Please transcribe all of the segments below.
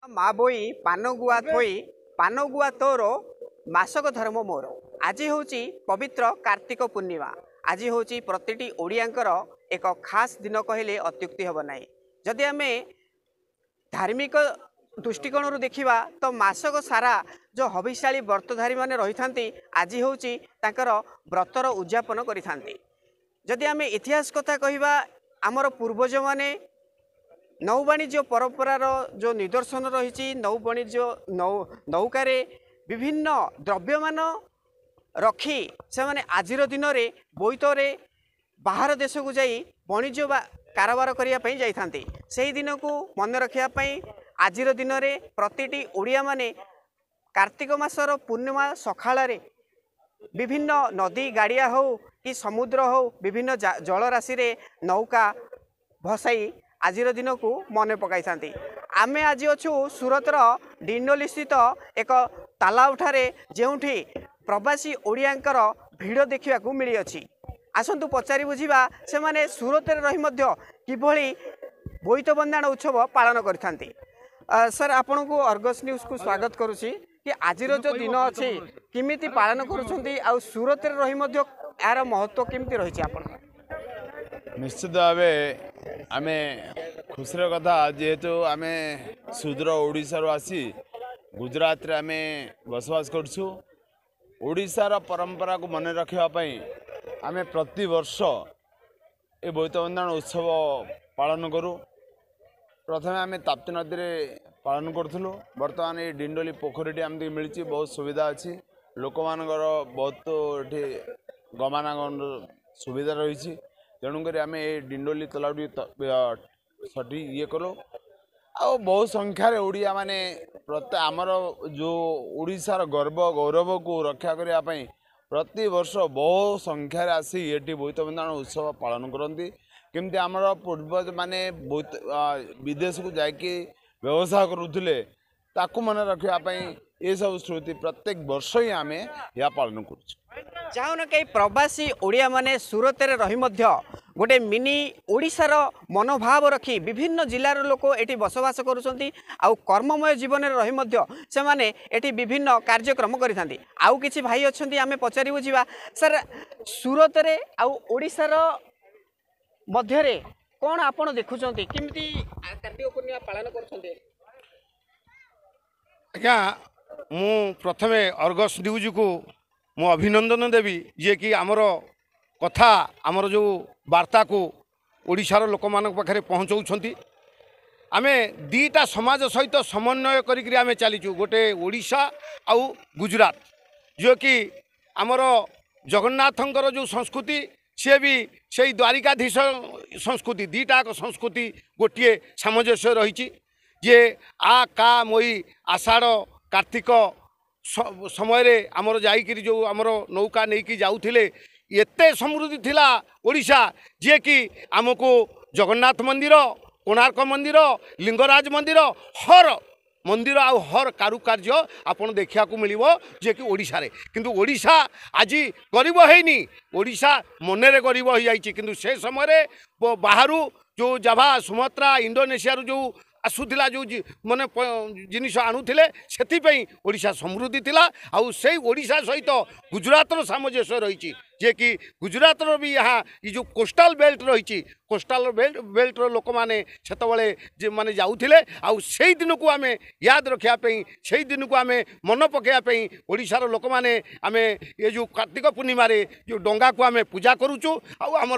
ମା ବୋଇ ପାନ ଗୁଆ ଥୋଇ ପାନ ଗୁଆ ତୋର ମାସକ ଧର୍ମ ମୋର। ଆଜି ହେଉଛି ପବିତ୍ର କାର୍ତ୍ତିକ ପୂର୍ଣ୍ଣିମା। ଆଜି ହେଉଛି ପ୍ରତିଟି ଓଡ଼ିଆଙ୍କର ଏକ ଖାସ୍ ଦିନ କହିଲେ ଅତ୍ୟୁକ୍ତି ହେବ ନାହିଁ। ଯଦି ଆମେ ଧାର୍ମିକ ଦୃଷ୍ଟିकोणରୁ ଦେଖିବା ତ ମାସକ ସାରା जो हविशाली व्रतधारी मैंने रही था आज हूँ तांकर व्रतर उद्यापन करिथांती। जदि आम इतिहास कथा कहवा आमर पूर्वज माने नौ वाणिज्य परंपरार जो निदर्शन रही नौ वाणिज्य नौकारे विभिन्न द्रव्यमान रखी से माने आजिर दिन में बोईतरे बाहर देश को जाई वाणिज्य कारोबार करने जाइथांती। से दिन को मन रखापी आजिर दिन में प्रतिटी ओडिया माने कार्तिक मासर पूर्णिमा सकाळे विभिन्न नदी गाड़िया हो कि समुद्र हो विभिन्न जलराशि रे नौका भसाई आजिर दिन को मन पकाई था। आमे आज अच्छु सूरतर डिंडोली स्थित एक तालाब ठारे जेउठी प्रवासी ओडियांकर भिड़ देखा मिली अछि। आसंतु पचारि बुझिबा से माने सूरत रही मध्य किभली बोईत बंदाण उत्सव पालन करथांती। सर आपन को अर्गस न्यूज को स्वागत करुछि कि आज जो दिन अच्छी किमिति पालन करुछंती आ सूरत रही मध्य यार महत्व केमती रही आपण। निश्चित भावे आमे खुशीर कथा जेहेतु आमे सुदूर ओडिशार आसी गुजरात रे आमे बसवास करछु। ओडिशार परंपरा को मन रखापी आमे प्रति वर्ष ए बोईतबंदाण उत्सव पालन करूँ। प्रथमे आमे ताप्ती नदी रे पालन करूँ। बर्तमान ये डिंडोली पोखरी आमको मिली बहुत सुविधा अच्छी लोक मान बहुत ये गमनागमन सुविधा रही तेणुक आम ये डिंडोली तालाब सठी ये करूँ। आ बहुत संख्यार ओडिया माने प्रत्येक आमर जो ओडिशार गर्व गौरव को रक्षा करने प्रति वर्ष बहुत संख्यार आसी ये बोईतबंदाण उत्सव पालन करती। केमती आमर पूर्वज माने विदेश को जाकि व्यवसाय करुले ताकू मन रखापी ये सब स्मृति प्रत्येक वर्ष ही आम या पालन कर जाओ न कई प्रवासी ओडिया माने सूरत रे रही मध्य गोटे मिनी ओडिशार मनोभाव रखी विभिन्न जिलार लोक एटी बसवास करुछंती। आउ कर्ममय जीवन रही मध्य से माने एटी विभिन्न कार्यक्रम करिथांती। आउ किछि भाई अछंती आमे पचारि बुझिबा सर सूरत रे आउ ओडिशार मध्य रे कौन आपण देखुछंती किमिति कार्तिक पूर्णिमा पालन करछंती। आज्ञा मु प्रथमे अर्गस न्यूज को मु अभिनंदन देवी जे कि आमर कथा आमर जो वार्ता को ओडिशार लोक मान पाखे पहुँचाऊँच। आमे दीटा समाज सहित समन्वय करिकरी आमे चलीचु गोटे ओडिशा आउ गुजरात जो कि आमर जगन्नाथंकर जो संस्कृति सी भी से द्वारिकाधीश संस्कृति दीटाक संस्कृति गोटे सामंजस्य रही जे आ का मई आषाढ़ कार्तिक समय आमर जाइकरी जो आमर नौका नहीं जाऊले एते समृद्धि थिला ओडिशा जे कि आमको जगन्नाथ मंदिर कोणार्क मंदिर लिंगराज मंदिर हर मंदिर आउ हर कारुकार्य आपन देखा मिलिबो जे कि ओडिशा रे किंतु ओडिशा आज गरीब हैनी ओडिशा मनरे गरीब हो जाइछि। किंतु से समय रे बाहरु जो जाभा सुमात्रा इंडोनेशिया जो आसुला जो माने जिनिस आणुले से ओडिशा समृद्धि थिला। आउ से ओडिशा सहित गुजरातर सामंजस्य रही जे कि गुजरातर भी यहाँ ये जो कोस्टाल बेल्ट रही कोस्टाल बेल्टर लोक मैंने से माने जाऊले आउ से दिन को आम याद रखापी से दिन को आम मन पकाइवाई ओडिशार लोक मैंने आम ये जो कार्तिक पूर्णिमा जो डंगा को आम पूजा करुचु आमर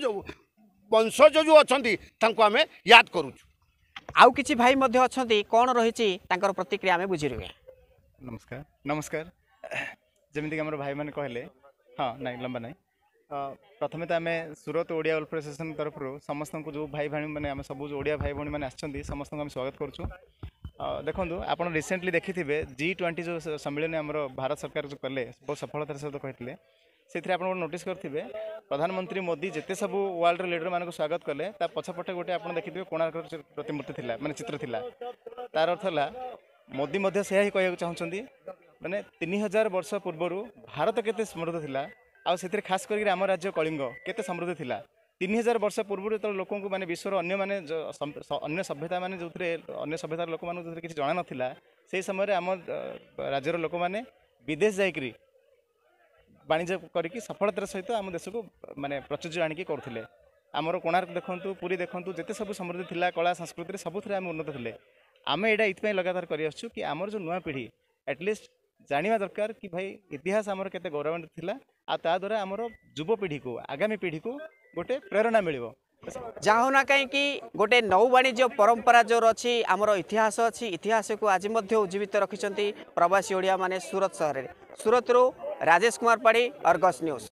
वंशज जो अच्छा आम याद करुचु। आउ किछि भाई मध्य अछंती कौन रही तांकर प्रतिक्रिया आमे बुझी रुए। नमस्कार नमस्कार जमीक आम भाई मैंने कहले हाँ नहीं लंबा नहीं प्रथमे तो आम सूरत ओडिया वेलफेयर एसोसिएशन तरफ समस्त को जो भाई भाई मैंने आम सब ओडिया भाई भाई मैंने आछंती समस्त को स्वागत करूँ। देखो आप रिसेंटली देखि G20 जो सम्मेलन आम भारत सरकार जो कले बहुत सफलतार सहित कहते से आप नोटिस करेंगे प्रधानमंत्री मोदी जिते सब वर्ल्ड लीडर मान स्वागत कले पछपटे गोटे आप देखिए कोणार्क प्रतिमूर्ति थिला माने चित्र थिला तार अर्थ है मोदी मध्य से ही कहना चाहते माने 3000 वर्ष पूर्व भारत केते समृद्ध थिला आ से खास करके आम राज्य कलिंग केते समृद्ध थिला 3000 वर्ष पूर्व जो लोक मैंने विश्वर अन्य माने अन्य सभ्यता माने जो अन्य सभ्यतार लोक मान जो किसी जाना नाला से समय आम राज्यर लोक मैंने विदेश जाकरी वाणिज्य करके सफलतार सहित आम देश को माने प्रचुर्य आणिकी करुले आमर कोणार्क देखु पुरी देखु जिते सब समृद्धि थिला कला संस्कृति सबुथ आम उन्नत थे आम यहाँ लगातार कर कि आमर जो नुआ पीढ़ी एटलिस्ट जाना दरकार कि भाई इतिहास आमर केते गौरवान्वित थिला आ ता द्वारा आमर युवपीढ़ी को आगामी पीढ़ी को गोटे प्रेरणा मिलिबो जहाँ होना कहीं गोटे नौ वाणिज्य परंपरा जो अच्छी आमर इतिहास अच्छी इतिहास को आज उज्जीवित रखिंट प्रवासी ओडिया माने सूरत सहर में सूरत रू राजेश कुमार पाढ़ी अर्गस न्यूज।